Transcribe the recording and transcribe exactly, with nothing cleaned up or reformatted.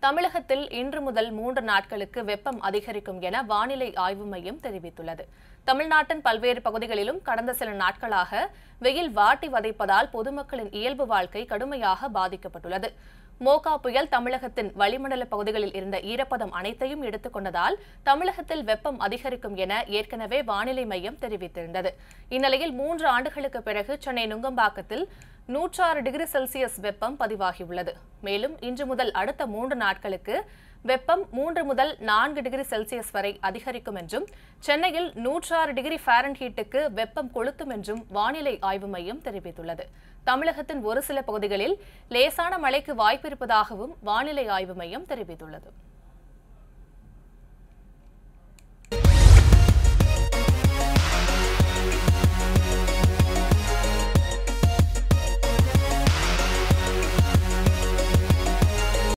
தமிழகத்தில் இன்று முதல் மூன்று நாட்களுக்கு வெப்பம் அதிகரிக்கும் என வானிலை ஆய்வு மையம் தெரிவித்துள்ளது. தமிழ்நாட்டின் பல்வேறு பகுதிகளிலும் கடந்த சில நாட்களாக வெயில் வாட்டி வதைப்பதால் பொதுமக்களின் இயல்பு வாழ்க்கை கடுமையாக பாதிக்கப்பட்டுள்ளது. மோகா புயல் தமிழகத்தின் வளிமண்டல பகுதிகளில் இருந்த ஈரப்பதம் அனைத்தையும் எடுத்துக் கொண்டதால் தமிழகத்தில் வெப்பம் அதிகரிக்கும் என ஏற்கனவே வானிலை மையம் தெரிவித்திருந்தது. இந்நிலையில் மூன்று ஆண்டுகளுக்கு பிறகு சென்னை நுங்கம்பாக்கத்தில் நூற்றாறு டிகிரி செல்சியஸ் வெப்பம் பதிவாகியுள்ளது. மேலும் இன்று முதல் அடுத்த மூன்று நாட்களுக்கு வெப்பம் மூன்று முதல் நான்கு டிகிரி செல்சியஸ் வரை அதிகரிக்கும் என்றும் சென்னையில் நூற்றாறு டிகிரி ஃபாரன்ஹீட்டுக்கு வெப்பம் கொளுத்தும் என்றும் வானிலை ஆய்வு மையம் தெரிவித்துள்ளது. தமிழகத்தின் ஒரு சில பகுதிகளில் லேசான மழைக்கு வாய்ப்பிருப்பதாகவும் வானிலை ஆய்வு மையம் தெரிவித்துள்ளது.